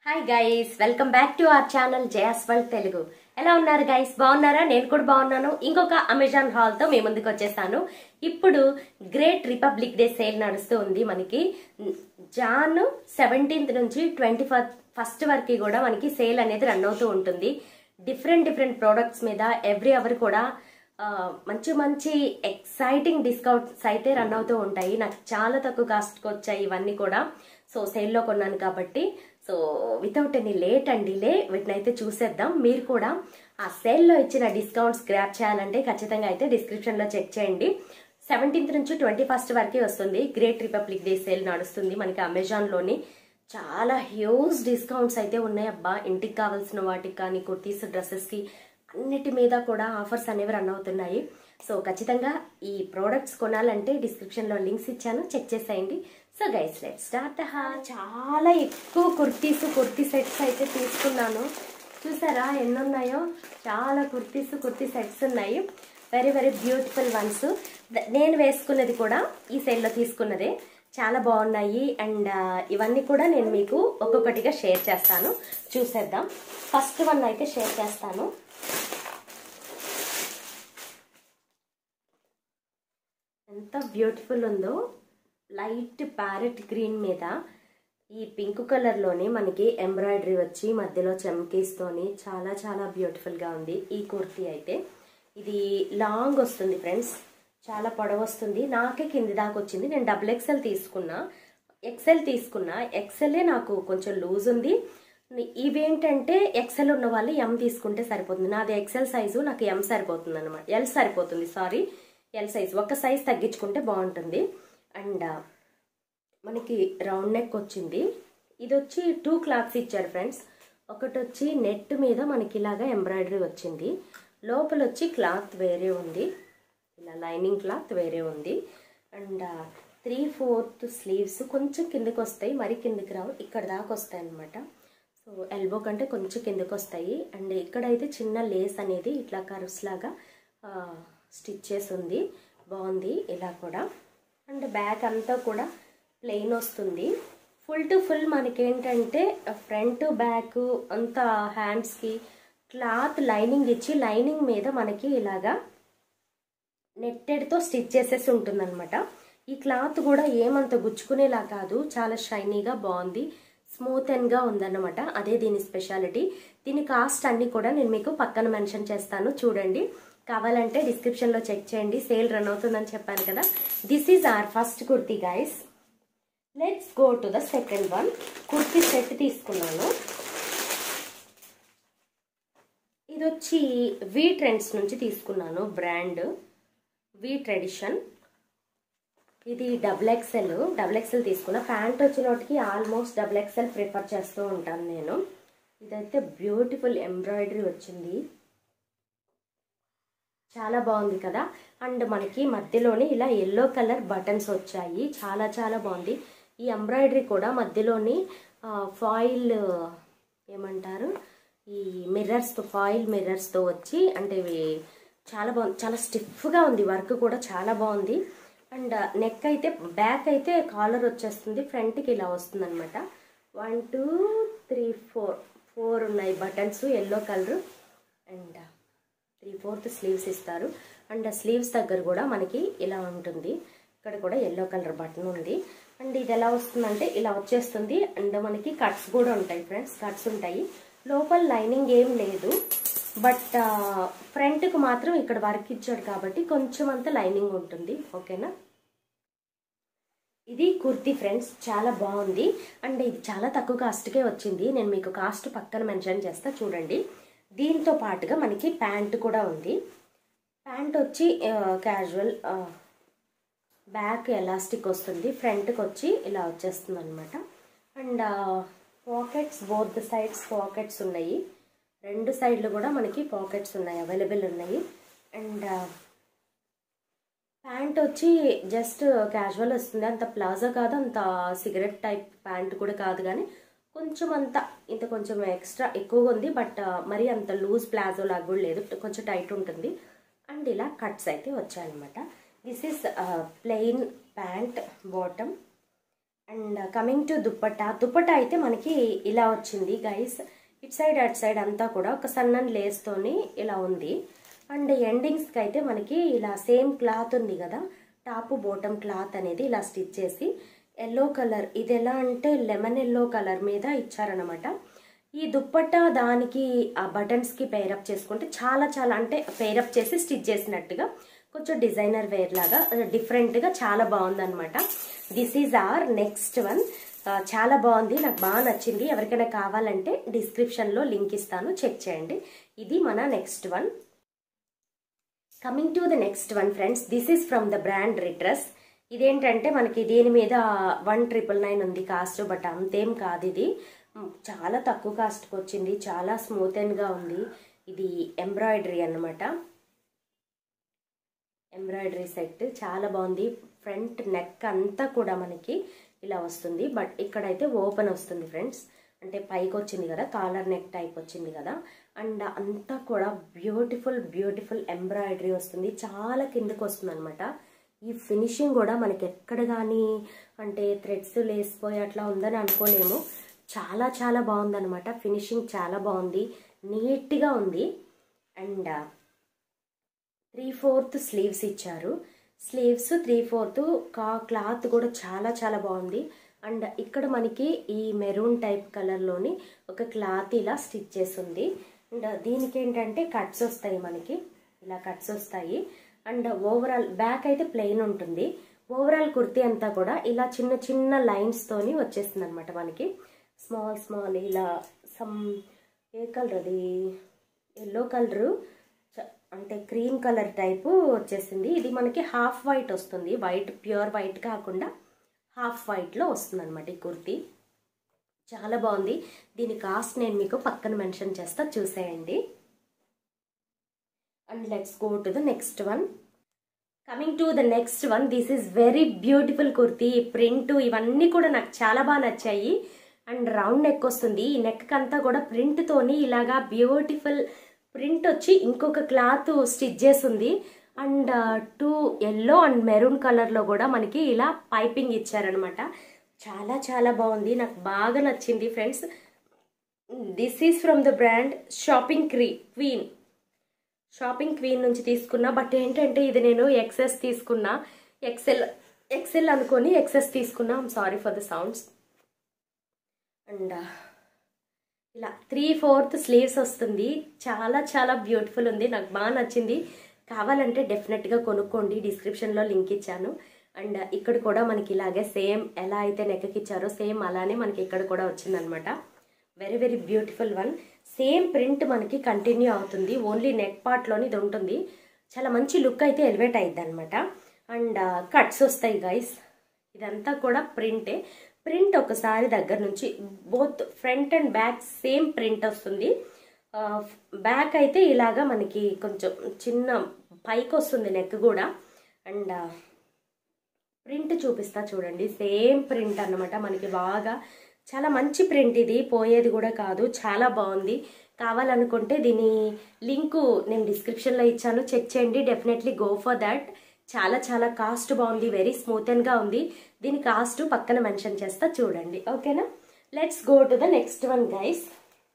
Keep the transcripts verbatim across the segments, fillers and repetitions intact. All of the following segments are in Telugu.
Hi guys, welcome back to our channel Jaya's world Telugu. ఎలా ఉన్నారు గైస్? బాగున్నారా? నేను కూడా బాగున్నాను. ఇంకొక అమెజాన్ హాల్ తో మీ ముందుకు వచ్చేసాను. ఇప్పుడు గ్రేట్ రిపబ్లిక్ డే సేల్ నడుస్తూ ఉంది. మనకి జాన్ సెవెంటీన్త్ నుంచి ట్వంటీ ఫస్ట్ వరకు కూడా మనకి సేల్ అనేది రన్ అవుతూ ఉంటుంది. డిఫరెంట్ డిఫరెంట్ ప్రోడక్ట్స్ మీద ఎవ్రీ అవర్ కూడా మంచి మంచి ఎక్సైటింగ్ డిస్కౌంట్స్ అయితే రన్ అవుతూ ఉంటాయి. నాకు చాలా తక్కువ కాస్ట్కి వచ్చాయి ఇవన్నీ కూడా. సో సేల్లో కొన్నాను కాబట్టి so without any late and delay వీటిని అయితే చూసేద్దాం. మీరు కూడా ఆ సేల్లో ఇచ్చిన డిస్కౌంట్స్ గ్రాప్ చేయాలంటే ఖచ్చితంగా అయితే డిస్క్రిప్షన్లో చెక్ చేయండి. సెవెంటీన్త్ నుంచి ట్వంటీ ఫస్ట్ వరకే వస్తుంది. గ్రేట్ రిపబ్లిక్ డే సేల్ నడుస్తుంది మనకి అమెజాన్లోని. చాలా హ్యూజ్ డిస్కౌంట్స్ అయితే ఉన్నాయి అబ్బా. ఇంటికి కావాల్సిన వాటికి కానీ, కుర్తీస్, డ్రెస్సెస్కి అన్నిటి మీద కూడా ఆఫర్స్ అనేవి రన్ అవుతున్నాయి. సో ఖచ్చితంగా ఈ ప్రోడక్ట్స్ కొనాలంటే డిస్క్రిప్షన్లో లింక్స్ ఇచ్చాను, చెక్ చేసేయండి. So guys let start. చాలా ఎక్కువ కుర్తీస్ కుర్తీ సెట్స్ అయితే తీసుకున్నాను. చూసారా ఎన్ని ఉన్నాయో? చాలా కుర్తీస్ కుర్తీ సెట్స్ ఉన్నాయి. Very very beautiful ones. నేను వేసుకున్నది కూడా ఈ సేల్లో తీసుకున్నదే. చాలా బాగున్నాయి. అండ్ ఇవన్నీ కూడా నేను మీకు ఒక్కొక్కటిగా షేర్ చేస్తాను. చూసేద్దాం. ఫస్ట్ వన్ అయితే షేర్ చేస్తాను. ఎంత బ్యూటిఫుల్ ఉందో. లైట్ ప్యారెట్ గ్రీన్ మీద ఈ పింక్ కలర్లోని మనకి ఎంబ్రాయిడరీ వచ్చి మధ్యలో చమ్కీస్తోని చాలా చాలా బ్యూటిఫుల్గా ఉంది ఈ కుర్తీ అయితే. ఇది లాంగ్ వస్తుంది ఫ్రెండ్స్, చాలా పొడవు వస్తుంది. నాకే కింది దాకా వచ్చింది. నేను డబుల్ ఎక్సెల్ తీసుకున్నా, ఎక్సెల్ తీసుకున్నా. ఎక్సెలే నాకు కొంచెం లూజ్ ఉంది. ఇవేంటంటే ఎక్సెల్ ఉన్న వాళ్ళు ఎం తీసుకుంటే సరిపోతుంది. నాది ఎక్సెల్ సైజు, నాకు ఎం సరిపోతుంది అనమాట. ఎల్ సరిపోతుంది, సారీ ఎల్ సైజ్. ఒక సైజ్ తగ్గించుకుంటే బాగుంటుంది. అండ్ మనకి రౌండ్ నెక్ వచ్చింది. ఇది వచ్చి టూ క్లాత్స్ ఇచ్చారు ఫ్రెండ్స్. ఒకటి వచ్చి నెట్ మీద మనకి ఇలాగా ఎంబ్రాయిడరీ వచ్చింది. లోపల వచ్చి క్లాత్ వేరే ఉంది, ఇలా లైనింగ్ క్లాత్ వేరే ఉంది. అండ్ త్రీ ఫోర్త్ స్లీవ్స్ కొంచెం కిందకి వస్తాయి, మరి కిందకి రావు, ఇక్కడ దాకా వస్తాయి అనమాట. సో ఎల్బో కంటే కొంచెం కిందకి వస్తాయి. అండ్ ఇక్కడైతే చిన్న లేస్ అనేది ఇట్లా కర్వ్స్ లాగా స్టిచ్ చేసి ఉంది, బాగుంది ఇలా కూడా. అండ్ బ్యాక్ అంతా కూడా ప్లెయిన్ వస్తుంది. ఫుల్ టు ఫుల్ మనకేంటంటే ఫ్రంట్ బ్యాక్ అంతా హ్యాండ్స్కి క్లాత్ లైనింగ్ ఇచ్చి లైనింగ్ మీద మనకి ఇలాగా నెట్టెడ్తో స్టిచ్ చేసేసి ఉంటుందన్నమాట. ఈ క్లాత్ కూడా ఏమంత గుచ్చుకునేలా కాదు, చాలా షైనీగా బాగుంది, స్మూత్ అండ్గా ఉందన్నమాట. అదే దీని స్పెషాలిటీ. దీని కాస్ట్ అన్ని కూడా నేను మీకు పక్కన మెన్షన్ చేస్తాను, చూడండి. కావాలంటే డిస్క్రిప్షన్లో చెక్ చేయండి. సేల్ రన్ అవుతుందని చెప్పాను కదా. This is our first kurti guys. Let's go to the second one. Kurti set తీసుకున్నాను. ఇది వచ్చి వి ట్రెండ్స్ నుంచి తీసుకున్నాను, బ్రాండ్ వి ట్రెడిషన్. ఇది డబుల్ ఎక్సెల్ డబుల్ ఎక్సెల్ తీసుకున్నా. ప్యాంట్ వచ్చినోటికి ఆల్మోస్ట్ డబుల్ ఎక్సెల్ ప్రిఫర్ చేస్తూ ఉంటాను నేను. ఇదైతే బ్యూటిఫుల్ ఎంబ్రాయిడరీ వచ్చింది, చాలా బాగుంది కదా. అండ్ మనకి మధ్యలోని ఇలా ఎల్లో కలర్ బటన్స్ వచ్చాయి, చాలా చాలా బాగుంది. ఈ ఎంబ్రాయిడరీ కూడా మధ్యలోని ఫాయిల్ ఏమంటారు, ఈ మిర్రర్స్తో ఫాయిల్ మిర్రర్స్తో వచ్చి, అంటే ఇవి చాలా బాగుంది, చాలా స్టిఫ్గా ఉంది. వర్క్ కూడా చాలా బాగుంది. అండ్ నెక్ అయితే బ్యాక్ అయితే కాలర్ వచ్చేస్తుంది, ఫ్రంట్కి ఇలా వస్తుంది అనమాట. One two three four four ఉన్నాయి buttons, yellow colour. And three fourth sleeves ఇస్తారు. అండ్ స్లీవ్స్ దగ్గర కూడా మనకి ఇలా ఉంటుంది. ఇక్కడ కూడా ఎల్లో కలర్ బటన్ ఉంది. అండ్ ఇది ఎలా వస్తుందంటే ఇలా వచ్చేస్తుంది. అండ్ మనకి కట్స్ కూడా ఉంటాయి ఫ్రెండ్స్, కట్స్ ఉంటాయి. లోపల లైనింగ్ ఏం లేదు, బట్ ఫ్రంట్కి మాత్రం ఇక్కడ వర్క్ ఇచ్చాడు కాబట్టి కొంచెం అంత లైనింగ్ ఉంటుంది. ఓకేనా. ఇది కుర్తీ ఫ్రెండ్స్, చాలా బాగుంది. అండ్ ఇది చాలా తక్కువ కాస్ట్కే వచ్చింది. నేను మీకు కాస్ట్ పక్కన మెన్షన్ చేస్తా, చూడండి. దీంతో పాటుగా మనకి ప్యాంట్ కూడా ఉంది. ప్యాంట్ వచ్చి క్యాజువల్, బ్యాక్ ఎలాస్టిక్ వస్తుంది, ఫ్రంట్కి వచ్చి ఇలా వచ్చేస్తుంది అనమాట. And pockets, both sides pockets ఉన్నాయి. రెండు సైడ్లు కూడా మనకి పాకెట్స్ ఉన్నాయి, అవైలబుల్ ఉన్నాయి. అండ్ ప్యాంట్ వచ్చి జస్ట్ క్యాజువల్ వస్తుంది, అంత ప్లాజో కాదు, అంత సిగరెట్ టైప్ ప్యాంట్ కూడా కాదు, కానీ కొంచెం అంత ఇంత కొంచెం ఎక్స్ట్రా ఎక్కువగా ఉంది. బట్ మరి అంత లూజ్ ప్లాజో లాగా కూడా లేదు, కొంచెం టైట్ ఉంటుంది. అండ్ ఇలా కట్స్ అయితే వచ్చాయన్నమాట. This is plain pant bottom. And coming to dupatta, dupatta అయితే మనకి ఇలా వచ్చింది guys. It side at side అంతా కూడా ఒక సన్నని లేస్తోని ఇలా ఉంది. అండ్ ఎండింగ్స్కి అయితే మనకి ఇలా సేమ్ క్లాత్ ఉంది కదా, టాప్ బాటమ్ క్లాత్ అనేది ఇలా స్టిచ్ చేసి ఎల్లో కలర్, ఇది ఎలా అంటే లెమన్ ఎల్లో కలర్ మీద ఇచ్చారనమాట. ఈ దుప్పట్టా దానికి ఆ బటన్స్కి పేరప్ చేసుకుంటే చాలా చాలా అంటే పేరప్ చేసి స్టిచ్ చేసినట్టుగా కొంచెం డిజైనర్ వేర్ లాగా డిఫరెంట్గా చాలా బాగుందనమాట. This is our next one. చాలా బాగుంది, నాకు బాగా నచ్చింది. ఎవరికైనా కావాలంటే డిస్క్రిప్షన్లో లింక్ ఇస్తాను, చెక్ చేయండి. ఇది మన next one. Coming to the next one friends, this is from the brand Ritrus. ఇదేంటంటే మనకి దీని మీద వన్ ట్రిపుల్ నైన్ ఉంది కాస్ట్, బట్ అంతేం కాదు, ఇది చాలా తక్కువ కాస్ట్కి వచ్చింది. చాలా స్మూత్ అండ్గా ఉంది. ఇది ఎంబ్రాయిడరీ అన్నమాట, ఎంబ్రాయిడరీ సెట్ చాలా బాగుంది. ఫ్రంట్ నెక్ అంతా కూడా మనకి ఇలా వస్తుంది, బట్ ఇక్కడైతే ఓపెన్ వస్తుంది ఫ్రెండ్స్. అంటే పైకి వచ్చింది కదా, కాలర్ నెక్ టైప్ వచ్చింది కదా. అండ్ అంతా కూడా బ్యూటిఫుల్ బ్యూటిఫుల్ ఎంబ్రాయిడరీ వస్తుంది, చాలా కిందకు వస్తుంది అనమాట. ఈ ఫినిషింగ్ కూడా మనకి ఎక్కడ కానీ అంటే థ్రెడ్స్ లేసిపోయి అట్లా ఉందని అనుకోలేము. చాలా చాలా బాగుందనమాట. ఫినిషింగ్ చాలా బాగుంది, నీట్గా ఉంది. అండ్ త్రీ ఫోర్త్ స్లీవ్స్ ఇచ్చారు. స్లీవ్స్ త్రీ ఫోర్త్ కా క్లాత్ కూడా చాలా చాలా బాగుంది. అండ్ ఇక్కడ మనకి ఈ మెరూన్ టైప్ కలర్లోని ఒక క్లాత్ ఇలా స్టిచ్ చేసింది. అండ్ దీనికి ఏంటంటే కట్స్ వస్తాయి, మనకి ఇలా కట్స్ వస్తాయి. అండ్ ఓవరాల్ బ్యాక్ అయితే ప్లెయిన్ ఉంటుంది. ఓవరాల్ కుర్తీ అంతా కూడా ఇలా చిన్న చిన్న లైన్స్తోని వచ్చేస్తుంది అనమాట. మనకి స్మాల్ స్మాల్ ఇలా సమ్ ఏ కలర్, అది ఎల్లో కలరు అంటే క్రీమ్ కలర్ టైపు వచ్చేసింది. ఇది మనకి హాఫ్ వైట్ వస్తుంది, వైట్ ప్యూర్ వైట్ కాకుండా హాఫ్ వైట్లో వస్తుంది అనమాట ఈ కుర్తీ. చాలా బాగుంది. దీని కాస్ట్ నేను మీకు పక్కన మెన్షన్ చేస్తా, చూసేయండి. And let's go to the next one. Coming to the next one, this is very beautiful kurti. Print ఇవన్నీ కూడా నాకు చాలా బాగా నచ్చాయి. అండ్ రౌండ్ నెక్ వస్తుంది. ఈ నెక్ అంతా కూడా ప్రింట్ తోని ఇలాగా బ్యూటిఫుల్ ప్రింట్ వచ్చి ఇంకొక క్లాత్ స్టిచ్ చేసింది. And two yellow and maroon కలర్లో కూడా మనకి ఇలా పైపింగ్ ఇచ్చారనమాట. చాలా చాలా బాగుంది, నాకు బాగా నచ్చింది friends. This is from the brand shopping క్రీ క్వీన్ షాపింగ్ క్వీన్ నుంచి తీసుకున్నా. బట్ ఏంటంటే ఇది నేను ఎక్సెస్ తీసుకున్నా, ఎక్సెల్ ఎక్సెల్ అనుకొని ఎక్సెస్ తీసుకున్నా. I'm sorry for the sounds. And ఇలా త్రీ ఫోర్త్ స్లీవ్స్ వస్తుంది. చాలా చాలా బ్యూటిఫుల్ ఉంది, నాకు బాగా నచ్చింది. కావాలంటే డెఫినెట్గా కొనుక్కోండి, డిస్క్రిప్షన్లో లింక్ ఇచ్చాను. అండ్ ఇక్కడ కూడా మనకి ఇలాగే సేమ్ ఎలా అయితే నెక్కి ఇచ్చారో సేమ్ అలానే మనకి ఇక్కడ కూడా వచ్చిందనమాట. Very very beautiful one. Same print మనకి కంటిన్యూ అవుతుంది, ఓన్లీ నెక్ పార్ట్లోని ఇది ఉంటుంది. చాలా మంచి లుక్ అయితే ఎలివేట్ అయ్యిద్ది అనమాట. అండ్ కట్స్ వస్తాయి గైస్. ఇదంతా కూడా ప్రింటే. ప్రింట్ ఒకసారి దగ్గర నుంచి both front and back same print వస్తుంది. బ్యాక్ అయితే ఇలాగా మనకి కొంచెం చిన్న పైకి వస్తుంది నెక్ కూడా. అండ్ ప్రింట్ చూపిస్తా చూడండి, సేమ్ ప్రింట్ అన్నమాట మనకి. బాగా చాలా మంచి ప్రింట్, ఇది పోయేది కూడా కాదు, చాలా బాగుంది. కావాలనుకుంటే దీని లింకు నేను డిస్క్రిప్షన్లో ఇచ్చాను, చెక్ చేయండి. Definitely go for that. చాలా చాలా కాస్ట్ బాగుంది, వెరీ స్మూత్ అండ్గా ఉంది. దీని కాస్ట్ పక్కన మెన్షన్ చేస్తా చూడండి, ఓకేనా. Let's go to the next one guys.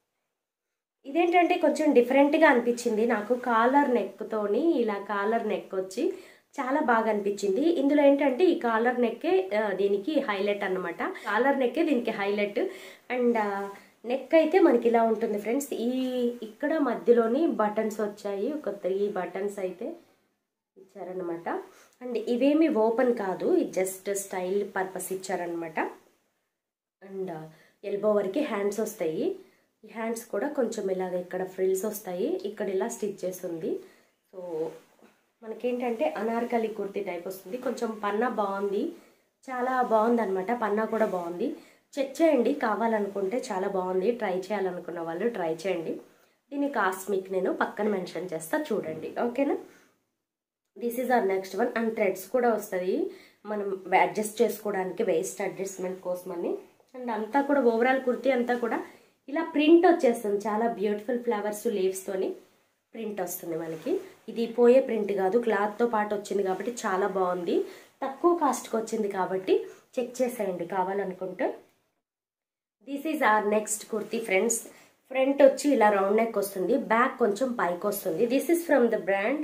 ఇదేంటంటే కొంచెం డిఫరెంట్గా అనిపించింది నాకు. కాలర్ నెక్తోని ఇలా కాలర్ నెక్ వచ్చి చాలా బాగా అనిపించింది. ఇందులో ఏంటంటే ఈ కాలర్ నెక్కే దీనికి హైలైట్ అన్నమాట. కాలర్ నెక్కే దీనికి హైలైట్. అండ్ నెక్ అయితే మనకి ఇలా ఉంటుంది ఫ్రెండ్స్. ఈ ఇక్కడ మధ్యలోని బటన్స్ వచ్చాయి, ఒక త్రీ బటన్స్ అయితే ఇచ్చారనమాట. అండ్ ఇవేమి ఓపెన్ కాదు, ఇది జస్ట్ స్టైల్ పర్పస్ ఇచ్చారనమాట. అండ్ ఎల్బో వరకు హ్యాండ్స్ వస్తాయి. ఈ హ్యాండ్స్ కూడా కొంచెం ఇలాగ ఇక్కడ ఫ్రిల్స్ వస్తాయి, ఇక్కడ ఇలా స్టిచ్ చేస్తుంది. సో మనకేంటంటే అనార్కలి కుర్తీ టైప్ వస్తుంది. కొంచెం పన్నా బాగుంది, చాలా బాగుంది అనమాట. పన్నా కూడా బాగుంది, చెక్ చేయండి కావాలనుకుంటే. చాలా బాగుంది, ట్రై చేయాలనుకున్న వాళ్ళు ట్రై చేయండి. దీని కాస్ట్ మీకు నేను పక్కన మెన్షన్ చేస్తా చూడండి, ఓకేనా. This is our next one. And threads కూడా వస్తుంది మనం అడ్జస్ట్ చేసుకోవడానికి, వేస్ట్ అడ్జస్ట్మెంట్ కోసమని. అండ్ అంతా కూడా ఓవరాల్ కుర్తీ అంతా కూడా ఇలా ప్రింట్ వచ్చేస్తుంది. చాలా బ్యూటిఫుల్ ఫ్లవర్స్ లీవ్స్తోని ప్రింట్ వస్తుంది మనకి. ఇది పోయే ప్రింట్ కాదు, క్లాత్తో పాటు వచ్చింది కాబట్టి చాలా బాగుంది. తక్కువ కాస్ట్కి వచ్చింది కాబట్టి చెక్ చేసేయండి కావాలనుకుంటే. This is our next kurti friends. Front వచ్చి ఇలా రౌండ్ నెక్ వస్తుంది, బ్యాక్ కొంచెం పైకి వస్తుంది. This is from the brand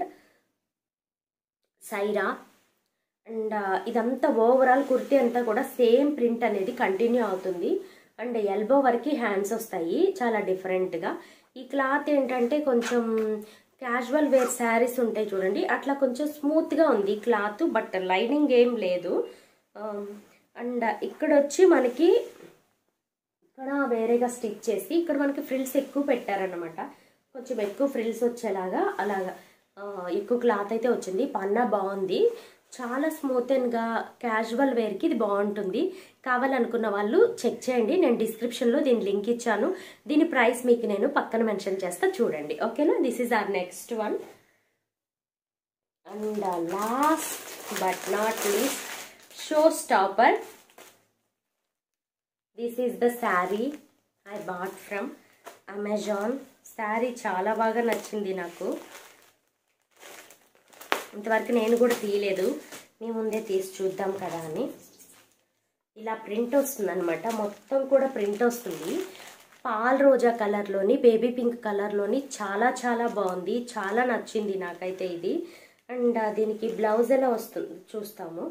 Saira. And ఇదంతా ఓవరాల్ కుర్తీ అంతా కూడా సేమ్ ప్రింట్ అనేది కంటిన్యూ అవుతుంది. అండ్ ఎల్బో వరకు హ్యాండ్స్ వస్తాయి చాలా డిఫరెంట్గా. ఈ క్లాత్ ఏంటంటే కొంచెం క్యాజువల్ వేర్ శారీస్ ఉంటాయి చూడండి, అట్లా కొంచెం స్మూత్గా ఉంది క్లాత్, బట్ లైనింగ్ ఏం లేదు. అండ్ ఇక్కడ వచ్చి మనకి ఇక్కడ వేరేగా స్టిచ్ చేసి ఇక్కడ మనకి ఫ్రిల్స్ ఎక్కువ పెట్టారనమాట, కొంచెం ఎక్కువ ఫ్రిల్స్ వచ్చేలాగా అలాగా ఎక్కువ క్లాత్ అయితే వచ్చింది. పన్నా బాగుంది, చాలా స్మూత్ అండ్గా క్యాజువల్ వేర్కి ఇది బాగుంటుంది. కావాలనుకున్న వాళ్ళు చెక్ చేయండి, నేను డిస్క్రిప్షన్లో దీని లింక్ ఇచ్చాను. దీని ప్రైస్ మీకు నేను పక్కన మెన్షన్ చేస్తా చూడండి, ఓకేనా. This is our next one. And last but not least show stopper. This is the sari I bought from Amazon. Sari చాలా బాగా నచ్చింది నాకు, ఇంతవరకు నేను కూడా తీయలేదు, మీ ముందే తీసి చూద్దాం కదా అని. ఇలా ప్రింట్ వస్తుంది అనమాట, మొత్తం కూడా ప్రింట్ వస్తుంది. పాల్ రోజా కలర్లోని బేబీ పింక్ కలర్లోని చాలా చాలా బాగుంది, చాలా నచ్చింది నాకైతే ఇది. అండ్ దీనికి బ్లౌజ్ ఎలా వస్తుంది చూస్తాము.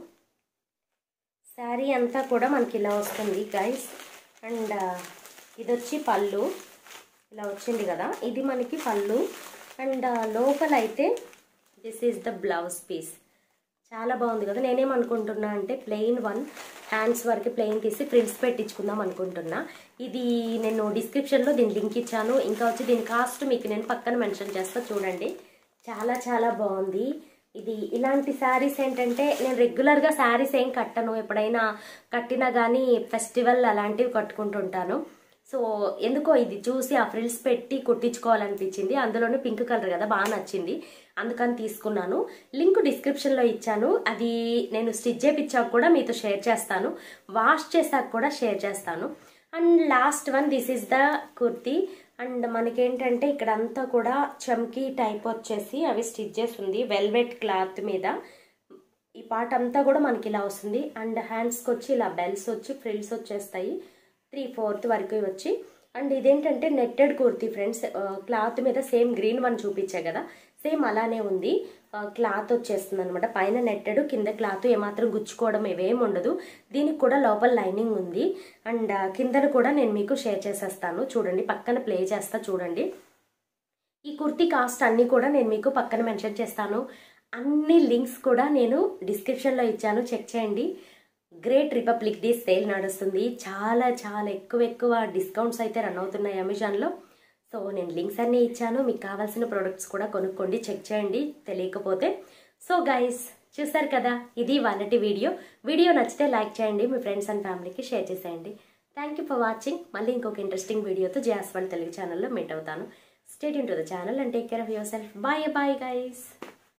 శారీ అంతా కూడా మనకి ఇలా వస్తుంది గైస్. అండ్ ఇది వచ్చి పళ్ళు ఇలా వచ్చింది కదా, ఇది మనకి పళ్ళు. అండ్ లోపల అయితే this is the blouse piece, చాలా బాగుంది కదా. నేనేమనుకుంటున్నా అంటే ప్లెయిన్ వన్ హ్యాండ్స్ వరకు ప్లెయిన్ తీసి ఫ్రిల్స్ పెట్టించుకుందాం అనుకుంటున్నా. ఇది నేను డిస్క్రిప్షన్లో దీని లింక్ ఇచ్చాను, ఇంకా వచ్చి దీని కాస్ట్ మీకు నేను పక్కన మెన్షన్ చేస్తా చూడండి. చాలా చాలా బాగుంది ఇది. ఇలాంటి శారీస్ ఏంటంటే నేను రెగ్యులర్గా శారీస్ ఏం కట్టను, ఎప్పుడైనా కట్టినా కానీ ఫెస్టివల్ అలాంటివి కట్టుకుంటుంటాను. సో ఎందుకో ఇది చూసి ఆ ఫ్రిల్స్ పెట్టి కుట్టించుకోవాలనిపించింది, అందులోనే పింక్ కలర్ కదా బాగా నచ్చింది, అందుకని తీసుకున్నాను. లింక్ డిస్క్రిప్షన్లో ఇచ్చాను, అది నేను స్టిచ్ చేయించాక కూడా మీతో షేర్ చేస్తాను, వాష్ చేసాక కూడా షేర్ చేస్తాను. And last one this is the kurti. And మనకేంటంటే ఇక్కడ అంతా కూడా చమ్కీ టైప్ వచ్చేసి అవి స్టిచ్ చేసి ఉంది వెల్వెట్ క్లాత్ మీద. ఈ పార్ట్ అంతా కూడా మనకి ఇలా వస్తుంది. అండ్ హ్యాండ్స్కి వచ్చి ఇలా బెల్స్ వచ్చి ఫ్రిల్స్ వచ్చేస్తాయి త్రీ ఫోర్త్ వరకు వచ్చి. అండ్ ఇదేంటంటే నెట్టెడ్ కుర్తీ ఫ్రెండ్స్, క్లాత్ మీద సేమ్ గ్రీన్ వన్ చూపించా కదా సేమ్ అలానే ఉంది. క్లాత్ వచ్చేస్తుంది అనమాట, పైన నెట్టెడ్ కింద క్లాత్, ఏమాత్రం గుచ్చుకోవడం ఇవేం ఉండదు. దీనికి కూడా లోపల లైనింగ్ ఉంది. అండ్ కిందను కూడా నేను మీకు షేర్ చేసేస్తాను చూడండి, పక్కన ప్లే చేస్తా చూడండి. ఈ కుర్తీ కాస్ట్ అన్నీ కూడా నేను మీకు పక్కన మెన్షన్ చేస్తాను, అన్ని లింక్స్ కూడా నేను డిస్క్రిప్షన్లో ఇచ్చాను, చెక్ చేయండి. గ్రేట్ రిపబ్లిక్ డే సేల్ నడుస్తుంది, చాలా చాలా ఎక్కువ ఎక్కువ డిస్కౌంట్స్ అయితే రన్ అవుతున్నాయి అమెజాన్లో. సో నేను లింక్స్ అన్నీ ఇచ్చాను, మీకు కావాల్సిన ప్రోడక్ట్స్ కూడా కొనుక్కోండి, చెక్ చేయండి తెలియకపోతే. సో గైస్ చూసారు కదా, ఇది వాళ్ళటి వీడియో. వీడియో నచ్చితే లైక్ చేయండి, మీ ఫ్రెండ్స్ అండ్ ఫ్యామిలీకి షేర్ చేసేయండి. Thank you for watching. మళ్ళీ ఇంకొక ఇంట్రెస్టింగ్ వీడియోతో జాస్ వరల్డ్ తెలుగు ఛానల్లో మీట్ అవుతాను. Stay tune to the channel and take care of yourself. Bye bye guys.